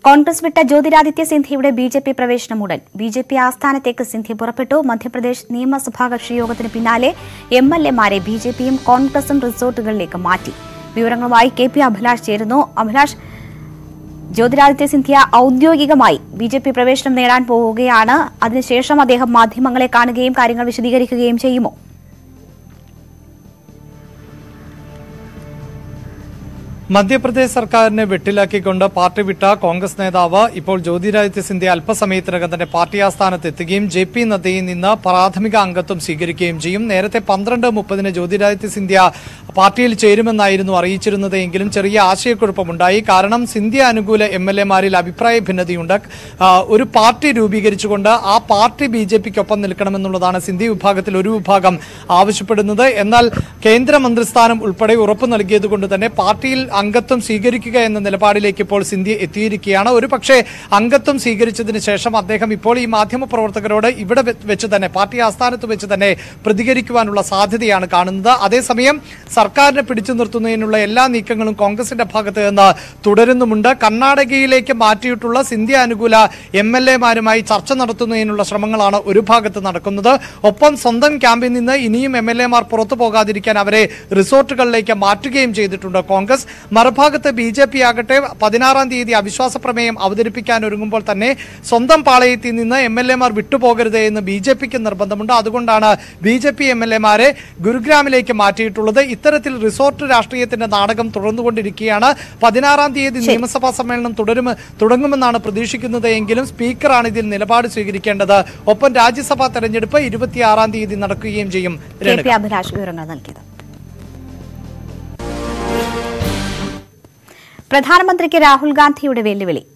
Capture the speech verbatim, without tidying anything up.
കോൺഗ്രസ് വിട്ട ജ്യോതിരാദിത്യ സിന്ധ്യയുടെ B J P പ്രവേശനം ഉടൻ ബി ജെ പി ആസ്ഥാനത്തേക്ക് സിന്ധ്യ പുറപ്പെട്ടു. മധ്യപ്രദേശ് നിയമസഭാ കക്ഷി യോഗത്തിന് പിന്നാലെ എം എൽ എമാരെ ബി ജെ പിയും കോൺഗ്രസും റിസോർട്ടുകളിലേക്ക് മാറ്റി. വിവരങ്ങളുമായി കെ പി അഭിലാഷ് ചേരുന്നു. അഭിലാഷ്, ജ്യോതിരാദിത്യ സിന്ധ്യ ഔദ്യോഗികമായി ബി ജെ പി പ്രവേശനം നേടാൻ പോവുകയാണ്. അതിനുശേഷം അദ്ദേഹം മാധ്യമങ്ങളെ കാണുകയും കാര്യങ്ങൾ വിശദീകരിക്കുകയും ചെയ്യുമോ? മധ്യപ്രദേശ് സർക്കാരിനെ വെട്ടിലാക്കിക്കൊണ്ട് പാർട്ടി വിട്ട കോൺഗ്രസ് നേതാവ് ഇപ്പോൾ ജ്യോതിരാദിത്യ സിന്ധ്യ അല്പസമയത്തിനകം തന്നെ പാർട്ടി ആസ്ഥാനത്ത് എത്തുകയും ജെ പി നദ്ദയിൽ നിന്ന് പ്രാഥമിക അംഗത്വം സ്വീകരിക്കുകയും ചെയ്യും. നേരത്തെ പന്ത്രണ്ട് മുപ്പതിന് ജ്യോതിരാദിത്യ സിന്ധ്യ പാർട്ടിയിൽ ചേരുമെന്നായിരുന്നു അറിയിച്ചിരുന്നത്. എങ്കിലും ചെറിയ ആശയക്കുഴപ്പമുണ്ടായി. കാരണം സിന്ധ്യ അനുകൂല എം എൽ എമാരിൽ അഭിപ്രായ ഭിന്നതയുണ്ട്. ഒരു പാർട്ടി രൂപീകരിച്ചുകൊണ്ട് ആ പാർട്ടി ബി ജെ പിക്കൊപ്പം നിൽക്കണമെന്നുള്ളതാണ് സിന്ധ്യ വിഭാഗത്തിൽ ഒരു വിഭാഗം ആവശ്യപ്പെടുന്നത്. എന്നാൽ കേന്ദ്രമന്ത്രിസ്ഥാനം ഉൾപ്പെടെ ഉറപ്പു നൽകിയതുകൊണ്ട് തന്നെ പാർട്ടിയിൽ അംഗത്വം സ്വീകരിക്കുക എന്ന നിലപാടിലേക്ക് ഇപ്പോൾ സിന്ധ്യ എത്തിയിരിക്കുകയാണ്. ഒരു പക്ഷേ അംഗത്വം സ്വീകരിച്ചതിന് ശേഷം അദ്ദേഹം ഇപ്പോൾ ഈ മാധ്യമപ്രവർത്തകരോട് ഇവിടെ വെച്ച് തന്നെ പാർട്ടി ആസ്ഥാനത്ത് വെച്ച് തന്നെ പ്രതികരിക്കുവാനുള്ള സാധ്യതയാണ് കാണുന്നത്. അതേസമയം സർക്കാരിനെ പിടിച്ചു നിർത്തുന്നതിനുള്ള എല്ലാ നീക്കങ്ങളും കോൺഗ്രസിന്റെ ഭാഗത്ത് നിന്ന് തുടരുന്നുമുണ്ട്. കർണാടകയിലേക്ക് മാറ്റിയിട്ടുള്ള സിന്ധ്യ അനുകൂല എം എൽ എമാരുമായി ചർച്ച നടത്തുന്നതിനുള്ള ശ്രമങ്ങളാണ് ഒരു ഭാഗത്ത് നടക്കുന്നത്. ഒപ്പം സ്വന്തം ക്യാമ്പിൽ നിന്ന് ഇനിയും എം എൽ എമാർ പുറത്തു പോകാതിരിക്കാൻ അവരെ റിസോർട്ടുകളിലേക്ക് മാറ്റുകയും ചെയ്തിട്ടുണ്ട് കോൺഗ്രസ്. മറുഭാഗത്ത് ബി ജെ പി ആകട്ടെ പതിനാറാം തീയതി അവിശ്വാസ പ്രമേയം അവതരിപ്പിക്കാൻ ഒരുങ്ങുമ്പോൾ തന്നെ സ്വന്തം പാളയത്തിൽ നിന്ന് എം എൽ എമാർ വിട്ടുപോകരുത് എന്ന് ബി ജെ പിക്ക് നിർബന്ധമുണ്ട്. അതുകൊണ്ടാണ് B J P M L എമാരെ ഗുരുഗ്രാമിലേക്ക് മാറ്റിയിട്ടുള്ളത്. ഇത്തരത്തിൽ റിസോർട്ട് രാഷ്ട്രീയത്തിന്റെ നാടകം തുടർന്നുകൊണ്ടിരിക്കുകയാണ്. പതിനാറാം തീയതി നിയമസഭാ സമ്മേളനം തുടരും തുടങ്ങുമെന്നാണ് പ്രതീക്ഷിക്കുന്നത്. എങ്കിലും സ്പീക്കറാണ് ഇതിൽ നിലപാട് സ്വീകരിക്കേണ്ടത്. ഒപ്പം രാജ്യസഭാ തെരഞ്ഞെടുപ്പ് ഇരുപത്തിയാറാം തീയതി നടക്കുകയും ചെയ്യും. പ്രധാനമന്ത്രിക്ക് രാഹുൽ ഗാന്ധിയുടെ വെല്ലുവിളി.